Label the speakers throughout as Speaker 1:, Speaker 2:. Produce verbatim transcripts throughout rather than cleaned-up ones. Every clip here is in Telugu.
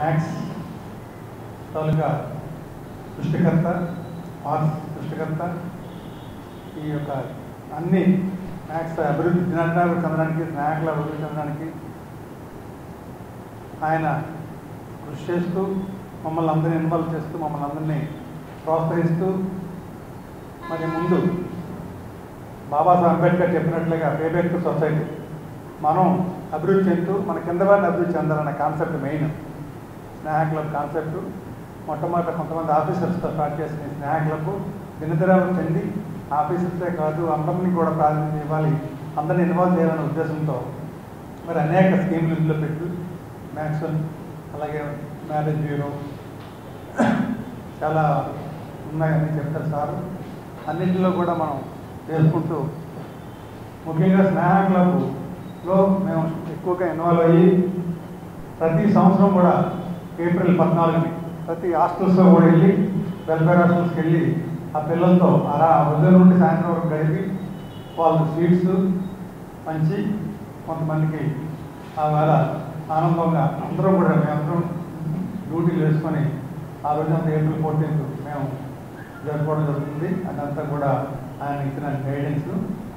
Speaker 1: మ్యాథ్స్ తాలూకా సృష్టికర్త, మార్క్స్ సృష్టికర్త. ఈ యొక్క అన్ని మ్యాథ్స్ అభివృద్ధి దినాభివృద్ధి చెందడానికి, స్నేహాల అభివృద్ధి చెందడానికి ఆయన కృషి చేస్తూ, మమ్మల్ని అందరినీ ఇన్వాల్వ్ చేస్తూ, మమ్మల్ని అందరినీ ప్రోత్సహిస్తూ, మరి ముందు బాబాసాహెబ్ అంబేద్కర్ చెప్పినట్లుగా పేబ్యాక్ టు సొసైటీ, మనం అభివృద్ధి చెందుతూ మన కింద వారిని అభివృద్ధి చెందాలన్న concept main Sneha club concept. మొట్టమొదట కొంతమంది ఆఫీసర్స్తో స్టార్ట్ చేసిన స్నేహ క్లబ్ దినదినాలు చెంది ఆఫీసర్సే కాదు అందరినీ కూడా ప్రాధాన్యత ఇవ్వాలి, అందరినీ ఇన్వాల్వ్ చేయాలనే ఉద్దేశంతో మరి అనేక స్కీమ్లు ఇందులో పెట్టు, మ్యాక్సన్, అలాగే మ్యారేజ్ బ్యూరో, చాలా ఉన్నాయని చెప్తారు సారు. అన్నింటిలో కూడా మనం చేసుకుంటూ ముఖ్యంగా స్నేహ క్లబ్లో మేము ఎక్కువగా ఇన్వాల్వ్ అయ్యి ప్రతి సంవత్సరం కూడా ఏప్రిల్ పద్నాలుగుని ప్రతి హాస్టల్స్లో కూడా వెళ్ళి వెల్ఫేర్ హాస్టల్స్కి వెళ్ళి ఆ పిల్లలతో అలా ఉదయం నుండి సాయంత్రం వరకు గడిపి వాళ్ళు స్వీట్స్ పంచి కొంతమందికి ఆ వేళ ఆనందంగా అందరం కూడా మేమందరం డ్యూటీలు వేసుకొని ఆ రోజంతా ఏప్రిల్ ఫోర్టీన్త్ మేము జరుపుకోవడం జరుగుతుంది. అదంతా కూడా ఆయన ఇచ్చిన గైడెన్స్.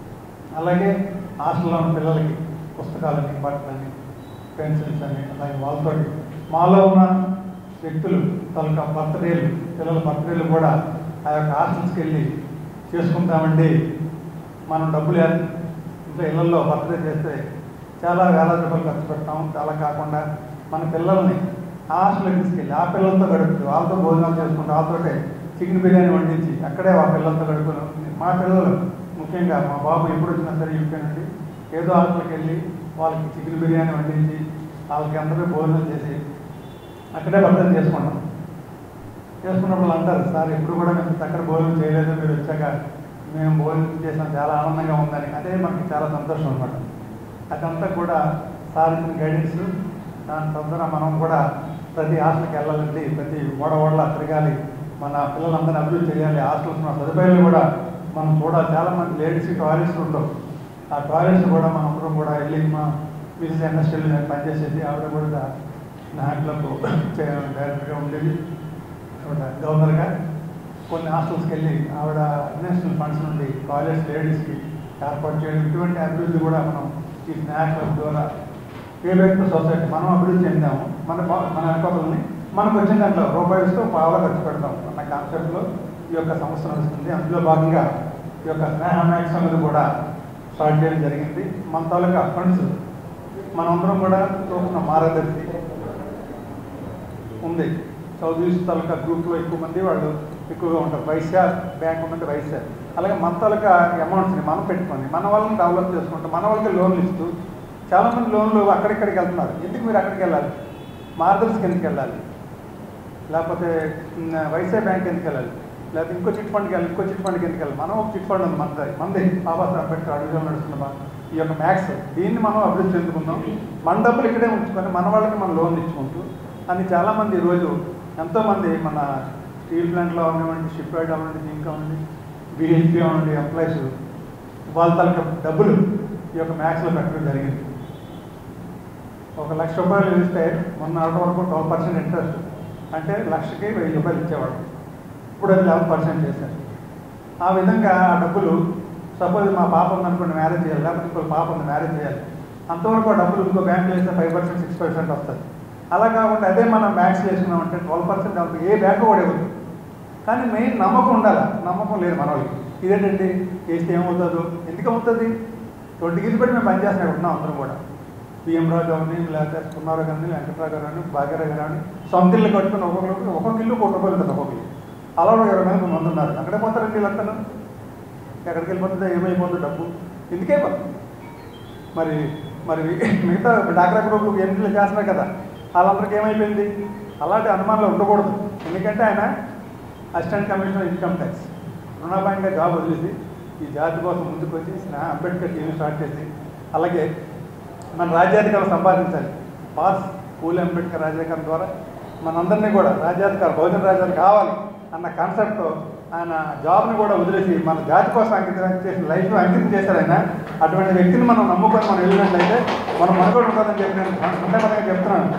Speaker 1: అలాగే హాస్టల్లో ఉన్న పిల్లలకి పుస్తకాలని, బట్టలని, పెన్సిల్స్ అని, అలాగే వాళ్ళతో మాలో ఉన్న వ్యక్తులు తలక బర్త్డేలు, పిల్లల బర్త్డేలు కూడా ఆ యొక్క హాస్టల్స్కి వెళ్ళి చేసుకుంటామండి. మనం డబ్బులు ఇంట్లో ఇళ్లలో బర్త్డే చేస్తే చాలా వేలాది రూపాయలు ఖర్చు పెడతాం. అలా కాకుండా మన పిల్లల్ని హాస్టల్కి తీసుకెళ్ళి ఆ పిల్లలతో గడుపుతూ వాళ్ళతో భోజనాలు చేసుకుంటూ వాళ్ళతోటే చికెన్ బిర్యానీ వండించి అక్కడే ఆ పిల్లలతో గడుపుకుని, మా పిల్లలు ముఖ్యంగా మా బాబు ఎప్పుడు వచ్చినా సరే యూకే నుండి ఏదో హాస్టల్కి వెళ్ళి వాళ్ళకి చికెన్ బిర్యానీ వండించి వాళ్ళకి అందరూ భోజనం చేసి అక్కడే భద్రత చేసుకుంటాం. చేసుకున్నప్పుడు అంటారు, సార్ ఎప్పుడు కూడా మేము చక్కర భోజనం చేయలేదు, మీరు వచ్చాక మేము భోజనం చేసాం, చాలా ఆనందంగా ఉందని. అదే మనకి చాలా సంతోషం అనమాట. అదంతా కూడా సార్ ఇచ్చిన గైడెన్స్. దాని తొందర మనం కూడా ప్రతి హాస్టల్కి వెళ్ళాలండి, ప్రతి ఓడ ఓడలా తిరగాలి, మన పిల్లలందరినీ అభివృద్ధి చేయాలి, హాస్టల్స్ ఉన్న సదుపాయాలు కూడా మనం చూడాలి. చాలామంది లేడీస్ టాయిలెట్స్ ఉండవు, ఆ టాయిలెట్స్ కూడా మనం అందరం కూడా వెళ్ళి మా మిసెస్ ఎన్ఎస్ఎల్ పనిచేసేది, ఆవిడ కూడా స్నేహ క్లబ్ డైరెక్టర్గా ఉండేది, గవర్నర్గా. కొన్ని హాస్టల్స్కి వెళ్ళి ఆవిడ నేషనల్ ఫండ్స్ నుండి టాయిలెట్స్ లేడీస్కి ఏర్పాటు చేయడం, ఇటువంటి అభివృద్ధి కూడా మనం ఈ స్నేహ క్లబ్ ద్వారా పేబ్యాక్ టు సొసైటీ మనం అభివృద్ధి చెందాము. మన మన వెనకాలని మనకు వచ్చిన దాంట్లో రూపాయలతో పావులా ఖర్చు పెడతాం అన్న కాన్సెప్ట్లో ఈ యొక్క సంస్థ నడుస్తుంది. అందులో భాగంగా ఈ యొక్క స్నేహ మ్యాక్స్ అనేది కూడా స్టార్ట్ చేయడం జరిగింది. మన తాలూకా ఫండ్స్ మనందరం కూడా చూస్తున్న మార్గదర్శి ఉంది. చౌదరి తాలూకా గ్రూప్లో ఎక్కువ మంది వాళ్ళు ఎక్కువగా ఉంటారు. వైశ్య బ్యాంక్ ఉందంటే వైశ్య. అలాగే మన తాలూకా అమౌంట్స్ని మనం పెట్టుకొని మన వాళ్ళని డెవలప్ చేసుకుంటాం, మన వాళ్ళకి లోన్లు ఇస్తూ చాలామంది లోన్లు అక్కడిక్కడికి వెళ్తున్నారు. ఎందుకు మీరు అక్కడికి వెళ్ళాలి? మార్గదర్శికి ఎందుకు వెళ్ళాలి? లేకపోతే వైశ్య బ్యాంక్ ఎందుకు వెళ్ళాలి? లేకపోతే ఇంకో చిట్ ఫండ్కి వెళ్ళాలి, ఇంకో చిట్ ఫండ్కి ఎందుకు వెళ్ళాలి? మనం ఒక చిట్ ఫండ్ ఉంది మనది, మంది బాబాసాహెబ్ అంబేద్కర్ అడుగులో నడుస్తున్న ఈ యొక్క మ్యాక్స్, దీన్ని మనం అభివృద్ధి చెందుకుందాం, మన డబ్బులు ఇక్కడే ఉంచుకొని మన వాళ్ళకి మనం లోన్లు ఇచ్చుకుంటూ అని చాలామంది ఈరోజు ఎంతోమంది మన స్టీల్ ప్లాంట్లో ఉన్నటువంటి షిప్ యార్డ్ అవ్వండి, దీనికి అవ్వండి, బిహెచ్పి అవ్వండి, ఎంప్లాయీస్ వాళ్ళ తలక డబ్బులు ఈ యొక్క మ్యాక్స్లో పెట్టడం జరిగింది. ఒక లక్ష రూపాయలు ఇస్తే మొన్న అరవై వరకు ట్వెల్వ్ పర్సెంట్ ఇంట్రెస్ట్, అంటే లక్షకి వెయ్యి రూపాయలు ఇచ్చేవాడు. ఇప్పుడు అది లెవెన్ పర్సెంట్ చేశారు. ఆ విధంగా ఆ డబ్బులు సపోజ్ మా పాప ఉందనుకోండి మ్యారేజ్ చేయాలి, లేకపోతే ఇంకో పాప ఉంది మ్యారేజ్ చేయాలి, అంతవరకు ఆ డబ్బులు ఇంకో బ్యాంకులో వేస్తే ఫైవ్ పర్సెంట్ సిక్స్ పర్సెంట్ వస్తుంది. అలా కాకుండా అదే మనం బ్యాంక్స్ వేసుకున్నామంటే ట్వెల్వ్ పర్సెంట్ అవుతుంది. ఏ బ్యాంకు కూడా ఇవ్వదు. కానీ మెయిన్ నమ్మకం ఉండాలి. నమ్మకం లేదు మన వాళ్ళకి. ఇదేంటండి వేస్తే ఏమవుతుందో, ఎందుకు అవుతుంది? ట్వంటీ కేజీ పెట్టి మేము పనిచేస్తున్నాడు ఉన్నాం అందరం కూడా. పిఎం రావు గారిని, లేకపోతే కుమారావు గారిని, వెంకట్రావు గారు అని, భాగ్యరావు గారు అని సొంత ఇల్లు కట్టుకుని ఒక్కొక్కరికి ఒక్కొక్క ఇల్లు కోటి రూపాయలు ఉంటుంది. ఒక్కొక్కరు అలా ఇరవై మంది మంది ఉన్నారు. అక్కడే పోతారండి వీళ్ళంతా. ఎక్కడికి వెళ్ళిపోతుందో ఏమైపోతుందో డబ్బు ఎందుకే పోతుంది. మరి మరి మిగతా డాక్రా గ్రూప్ ఎన్నికలు చేస్తున్నారు కదా, వాళ్ళందరికీ ఏమైపోయింది? అలాంటి అనుమానాలు ఉండకూడదు. ఎందుకంటే ఆయన అసిస్టెంట్ కమిషనర్ ఇన్కమ్ ట్యాక్స్ రుణాభాయంగా జాబ్ వదిలేసి ఈ జాతి కోసం ముందుకు వచ్చి స్నేహ అంబేద్కర్ టీవీ స్టార్ట్ చేసి, అలాగే మన రాజ్యాధికారం సంపాదించాలి. పాస్ పూలే అంబేద్కర్ రాజ్యాధికారం ద్వారా మనందరినీ కూడా రాజ్యాధికారం, బహుజన రాజ్యాలు కావాలి అన్న కాన్సెప్ట్తో ఆయన జాబ్ని కూడా వదిలేసి మన జాతి కోసం అంకితం చేసిన లైఫ్లో అంకితం చేశారు ఆయన. అటువంటి వ్యక్తిని మనం నమ్ముకొని మనం వెళ్ళినట్లయితే మనం మనుగోడు ఉంటుందని చెప్పి నేను సందర్భంగా చెప్తున్నాను.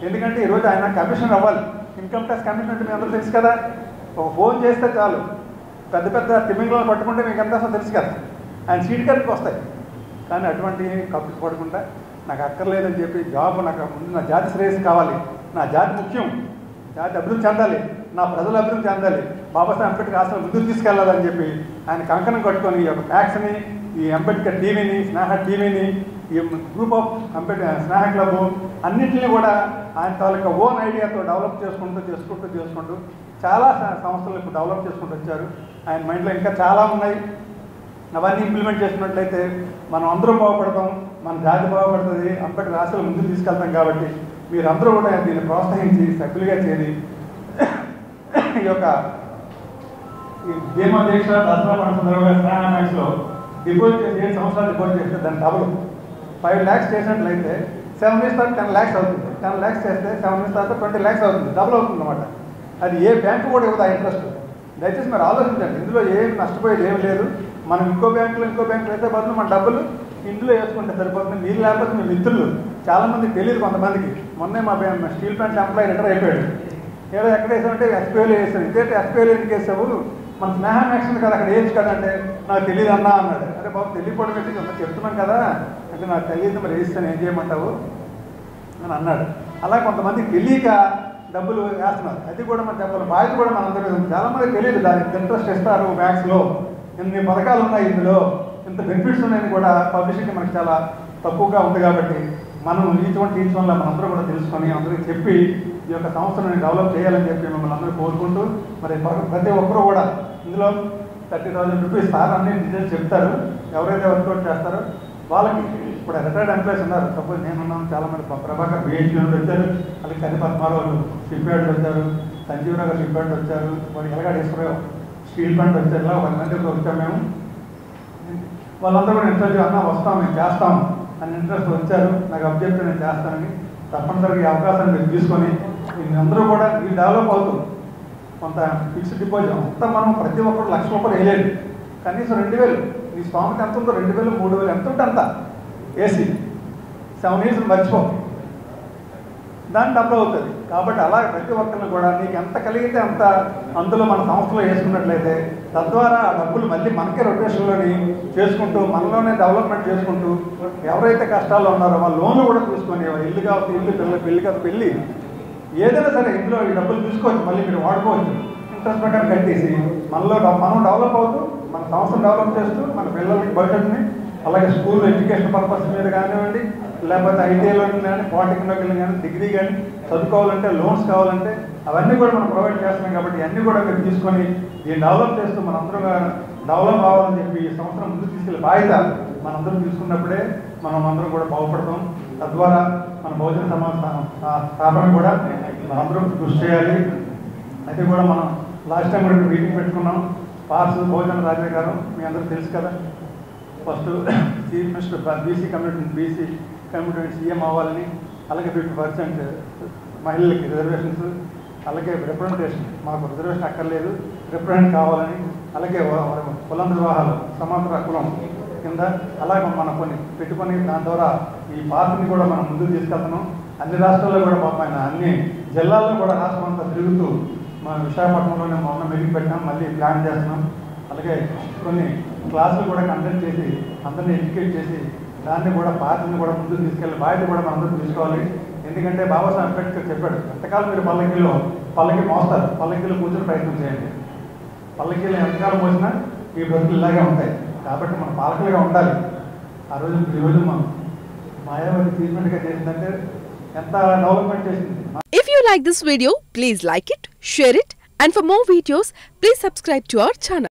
Speaker 1: ఎందుకంటే ఈరోజు ఆయన కమిషనర్ అవ్వాలి. ఇన్కమ్ ట్యాక్స్ కమిషనర్ అంటే మీ అందరూ తెలుసు కదా, ఒక ఫోన్ చేస్తే చాలు పెద్ద పెద్ద తిమ్మింగ్లను పట్టుకుంటే మీకు ఎంత తెలుసు కదా, ఆయన సీట్ కరికి వస్తాయి. కానీ అటువంటి కప్పు పడకుండా నాకు అక్కర్లేదని చెప్పి జాబ్ నాకు ముందు నా జాతి శ్రేయస్సు కావాలి, నా జాతి ముఖ్యం, జాతి అభివృద్ధి చెందాలి, నా ప్రజలు అభివృద్ధి చెందాలి, బాబాసాహెబ్ అంబేద్కర్ ఆశలు ముందుకు తీసుకెళ్లాలని చెప్పి ఆయన కంకణం కట్టుకొని ఈ యొక్క మ్యాక్స్ని, ఈ అంబేద్కర్ టీవీని, స్నేహ టీవీని, ఈ group of Ambedkar Sneha club అన్నింటినీ కూడా ఆయన తాలూకా ఓన్ ఐడియాతో డెవలప్ చేసుకుంటూ చేసుకుంటూ చేసుకుంటూ చాలా సంస్థలకు డెవలప్ చేసుకుంటూ వచ్చారు. ఆయన మైండ్లో ఇంకా చాలా ఉన్నాయి. అవన్నీ ఇంప్లిమెంట్ చేసినట్లయితే మనం అందరూ బాగుపడతాం, మన జాతి బాగుపడుతుంది, అంబేద్కర్ ఆశలు ముందుకు తీసుకెళ్తాం. కాబట్టి మీరందరూ కూడా దీన్ని ప్రోత్సహించి సభ్యులుగా చేరి ఈ యొక్క ఈ భీమా దీక్ష దసరా పండుగ సందర్భంగా స్నేహ మ్యాక్స్లో డిపోజిట్ చేసి ఏడు సంవత్సరాలు డిపోజిట్ చేస్తే దాని డబుల్ ఫైవ్ ల్యాక్స్ చేసినట్లయితే సెవెన్ ఇయర్స్ తర్వాత టెన్ ల్యాక్స్ అవుతుంది. టెన్ ల్యాక్స్ చేస్తే సెవెన్ ఇయర్స్ తర్వాత ట్వంటీ ల్యాక్స్ అవుతుంది, డబుల్ అవుతుంది అన్నమాట. అది ఏ బ్యాంకు కూడా ఇవ్వదు ఆ ఇంట్రెస్ట్. దయచేసి మీరు ఆలోచించండి, ఇందులో ఏం నష్టపోయేది ఏం లేదు. మనం ఇంకో బ్యాంకులో ఇంకో బ్యాంకులో అయితే బదులు మన డబ్బులు ఇందులో వేసుకుంటే సరిపోతుంది. మీరు లేకపోతే మీ మిత్రులు చాలామందికి తెలియదు కొంతమందికి. మొన్నే మా స్టీల్ ప్లాంట్ ఎంప్లాయీ రిటైర్ అయిపోయాడు. ఏదో ఎక్కడ వేసామంటే ఎస్పీఐలో వేసాను. ఇదేంటి ఎస్పీఐలో ఎందుకు వేసావు, మన స్నేహ మ్యాక్స్ కదా అక్కడ వేయచ్చు కదంటే నాకు తెలియదు అన్నా అన్నాడు. అరే బాబు తెలియకపోవడం పెట్టి చెప్తున్నాను కదా అంటే నాకు తెలియదు, మరి వేస్తాను ఏం చేయమంటావు అని అన్నాడు. అలా కొంతమందికి తెలియక డబ్బులు వేస్తున్నారు. అది కూడా మన చెప్పాలి, బాధ్యత కూడా మన అందరూ. చాలామంది తెలియదు దానికి ఇంట్రెస్ట్ ఇస్తారు మ్యాక్స్లో, ఇన్ని పథకాలు ఉన్నాయి, ఇందులో ఇంత బెనిఫిట్స్ ఉన్నాయని కూడా పబ్లిసిటీ మనకి చాలా తక్కువగా ఉంది. కాబట్టి మనం ఈచ్ వన్ టీచ్ వల్ల మనందరూ కూడా తెలుసుకొని అందరికీ చెప్పి ఈ యొక్క సంస్థను డెవలప్ చేయాలని చెప్పి మిమ్మల్ని అందరూ కోరుకుంటూ, మరి ప్రతి ఒక్కరూ కూడా ఇందులో థర్టీ థౌసండ్ రూపీస్ సార్ అన్ని డీటెయిల్స్ చెప్తారు. ఎవరైతే వర్కౌట్ చేస్తారో వాళ్ళకి ఇప్పుడు రిటైర్డ్ ఎంప్లాయీస్ ఉన్నారు. సపోజ్ నేనున్నాను, చాలామంది ప్రభాకర్ బిహెచ్పీ నుండి వచ్చారు, అలాగే కని పద్మారావు షిప్ యార్డ్ వచ్చారు, సంజీవరావు గారు షిప్ యార్డ్ వచ్చారు, వాడు ఎలగాడేశ్వరరావు స్టీల్ ప్లాంట్ వచ్చారు. ఇలా ఒక మంది వచ్చాము మేము. వాళ్ళందరూ కూడా ఇంట్రెస్ట్ అన్నా వస్తాం మేము చేస్తాం అని ఇంట్రెస్ట్ వచ్చారు. నాకు అబ్జెక్ట్ నేను చేస్తానని తప్పనిసరిగా ఈ అవకాశాన్ని మీరు తీసుకొని అందరూ కూడా మీరు డెవలప్ అవుతాం. కొంత ఫిక్స్డ్ డిపాజిట్ అంతా మనం ప్రతి ఒక్కరు లక్ష రూపాయలు వేయలేదు, కనీసం రెండు వేలు నీ స్వామికి ఎంత ఉందో రెండు వేలు మూడు వేలు ఎంత ఉంటే అంత ఏసీ సెవెన్ ఇయర్స్ మర్చిపో, దాన్ని డబ్బులు అవుతుంది. కాబట్టి అలా ప్రతి ఒక్కరిని కూడా నీకు ఎంత కలిగితే అంత అందులో మన సంస్థలో వేసుకున్నట్లయితే తద్వారా ఆ డబ్బులు మళ్ళీ మనకే రొటేషన్లోని చేసుకుంటూ మనలోనే డెవలప్మెంట్ చేసుకుంటూ ఎవరైతే కష్టాల్లో ఉన్నారో వాళ్ళ లోన్లు కూడా తీసుకొని ఇల్లు కావచ్చు, ఇల్లు పిల్లలు పెళ్లి కాదు పెళ్ళి ఏదైనా సరే ఇందులో ఈ డబ్బులు తీసుకోవచ్చు, మళ్ళీ మీరు వాడుకోవచ్చు. ఇంట్రెస్ట్ ప్రకారం కట్టేసి మనలో మనం డెవలప్ అవుతూ మన సంస్థను డెవలప్ చేస్తూ మన పిల్లలకి భవిష్యత్తుని, అలాగే స్కూల్ ఎడ్యుకేషన్ పర్పస్ మీద కానివ్వండి, లేకపోతే ఐటీఐలో కానీ పాలిటెక్నిక్లో కానీ డిగ్రీ కానీ చదువుకోవాలంటే లోన్స్ కావాలంటే అవన్నీ కూడా మనం ప్రొవైడ్ చేస్తున్నాం. కాబట్టి ఇవన్నీ కూడా మీరు తీసుకొని దీన్ని డెవలప్ చేస్తూ మనందరం డెవలప్ అవ్వాలని చెప్పి ఈ సంవత్సరం ముందుకు తీసుకెళ్ళే బాధ్యత మనందరం తీసుకున్నప్పుడే మనం అందరం కూడా బాగుపడతాం. తద్వారా మన బహుజన సమాజ స్థాపన కూడా మనందరం కృషి చేయాలి. అయితే కూడా మనం లాస్ట్ టైం కూడా మీటింగ్ పెట్టుకున్నాం. పార్స్ బహుజన రాజే గారు మీ అందరూ తెలుసు కదా, first chief minister BC community BC community CM అవ్వాలని, అలాగే ఫిఫ్టీ పర్సెంట్ మహిళలకి రిజర్వేషన్స్, అలాగే రిప్రజెంటేషన్ మాకు రిజర్వేషన్ అక్కర్లేదు రిప్రజెంట్ కావాలని, అలాగే కులం వివాహాలు సమాంతర కులం కింద అలాగే మనం కొన్ని పెట్టుకొని దాని ద్వారా ఈ పార్టీని కూడా మనం ముందుకు తీసుకెళ్తున్నాం. అన్ని రాష్ట్రాల్లో కూడా పాపం అన్ని జిల్లాల్లో కూడా రాష్ట్రం అంతా తిరుగుతూ మన విశాఖపట్నంలోనే మొన్న మీటింగ్ పెట్టాం, మళ్ళీ ప్లాన్ చేస్తున్నాం. అలాగే కొన్ని క్లాసులు కూడా కండక్ట్ చేసి అందరినీ ఎడ్యుకేట్ చేసి దాన్ని కూడా పార్టీని కూడా ముందుకు తీసుకెళ్ళి బాధ్యత కూడా మనం అందరూ తీసుకోవాలి. ఎందుకంటే బాబాసాహెబ్ అంబేద్కర్ చెప్పాడు, ఎంతకాలం మీరు పల్లకీలో పల్లకి మోస్తారు, పల్లకీలో కూర్చొని ప్రయత్నం చేయండి. పల్లకీలు ఎంతకాలం మోసినా ఈ బ్రతుకులు ఇలాగే ఉంటాయి. కాబట్టి మనం పాలకులుగా ఉండాలి. ఆ రోజు ఈరోజు మనం మాయావతి ట్రీట్మెంట్గా చేసిందంటే ఎంత డెవలప్మెంట్ చేసింది.
Speaker 2: If you like this video, please like it, share it, and for more videos, please subscribe to our channel.